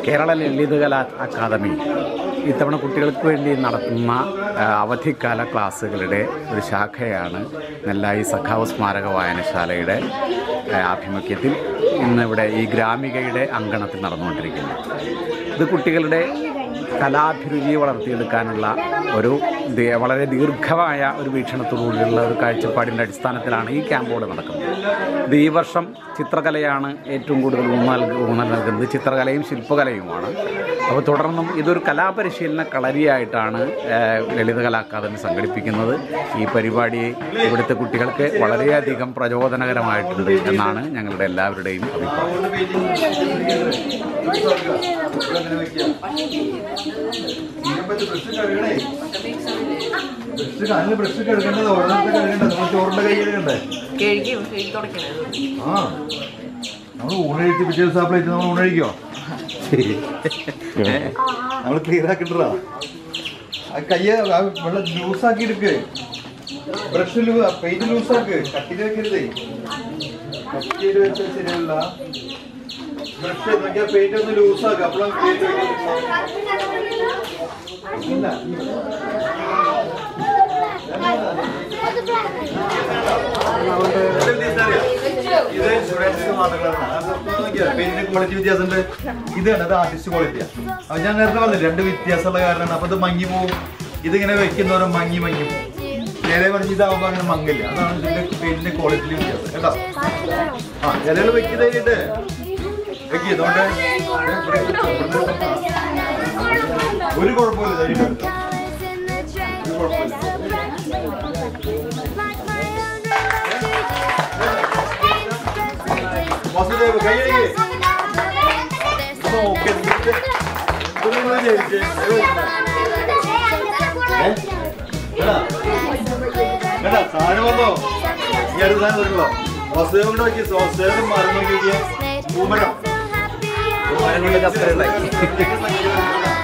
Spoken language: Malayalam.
കേരള ലളിതകലാ അക്കാദമി ഇത്തവണ കുട്ടികൾക്ക് വേണ്ടി നടത്തുന്ന അവധിക്കാല ക്ലാസ്സുകളുടെ ഒരു ശാഖയാണ് നെല്ലായി സഖാവ് സ്മാരക വായനശാലയുടെ ആഭിമുഖ്യത്തിൽ ഇന്നിവിടെ ഈ ഗ്രാമികയുടെ അങ്കണത്തിൽ നടന്നുകൊണ്ടിരിക്കുന്നത്. ഇത് കുട്ടികളുടെ കലാഭിരുചിയെ വളർത്തിയെടുക്കാനുള്ള ഒരു വളരെ ദീർഘമായ ഒരു വീക്ഷണത്തോടുകൂടിയുള്ള ഒരു കാഴ്ചപ്പാടിൻ്റെ അടിസ്ഥാനത്തിലാണ് ഈ ക്യാമ്പുകൾ നടക്കുന്നത്. ഇത് ഈ വർഷം ചിത്രകലയാണ് ഏറ്റവും കൂടുതൽ ഊന്നൽ നൽകുന്നത്. ചിത്രകലയും ശില്പകലയുമാണ്. അപ്പോൾ തുടർന്നും ഇതൊരു കലാപരിശീലന കളരിയായിട്ടാണ് ലളിതകലാ അക്കാദമി സംഘടിപ്പിക്കുന്നത്. ഈ പരിപാടി ഇവിടുത്തെ കുട്ടികൾക്ക് വളരെയധികം പ്രചോദനകരമായിട്ടുണ്ട് എന്നാണ് ഞങ്ങളുടെ എല്ലാവരുടെയും അഭിപ്രായം. ബ്രഷ് കഴുകേണ്ടത് ചോറിന്റെ കൈ കഴുകണ്ടേ? നമ്മൾ ഊണഴിച്ച് പിറ്റേ ദിവസം ആ പ്ലേറ്റ് നമ്മൾ ഊണഴിക്കോ? നമ്മൾ ക്ലിയർ ആക്കിട്ടാ കയ്യ വെള്ളം ലൂസാക്കി എടുക്ക്. ബ്രഷ് പെയിന്റ് ലൂസാക്ക്. കട്ടില് വെക്കരുതേ. കട്ടില് വെച്ചാൽ ശരിയല്ല. ബ്രഷ് നോക്കിയാൽ പെയിന്റ് ഒന്ന് ലൂസാക്കുക. അപ്പോഴും പെയിന്റിന്റെ ക്വാളിറ്റി വ്യത്യാസമുണ്ട്. ഇത് ആർട്ടിസ്റ്റ് ക്വാളിറ്റിയാണ്. അപ്പൊ ഞാൻ നേരത്തെ പറഞ്ഞില്ല രണ്ട് വ്യത്യാസമുള്ള കാരണമാണ്. അപ്പൊ ഇത് മങ്ങി പോവും. ഇതിങ്ങനെ വെക്കുന്നവരെ മങ്ങി പോകും. നേരെ പറഞ്ഞ് ഇതാവുമ്പോ അങ്ങനെ മങ്ങില്ല. അതാണ് ഇതിന്റെ പെയിന്റിന്റെ ക്വാളിറ്റിയിൽ വ്യത്യാസം കേട്ടോ. ആ ചിലകൾ വെക്കുന്നതായിട്ട് വെക്കിയതുകൊണ്ട് ഒരു കുഴപ്പമില്ല. വാസുദേവ് കൈ സാധനം വന്നോ? ഈ അടുത്ത സാധനം വരുമ്പോ വാസുദേവം കൊണ്ട് നോക്കി. വാസുദേവൻ മരം നോക്കി പൂമരം.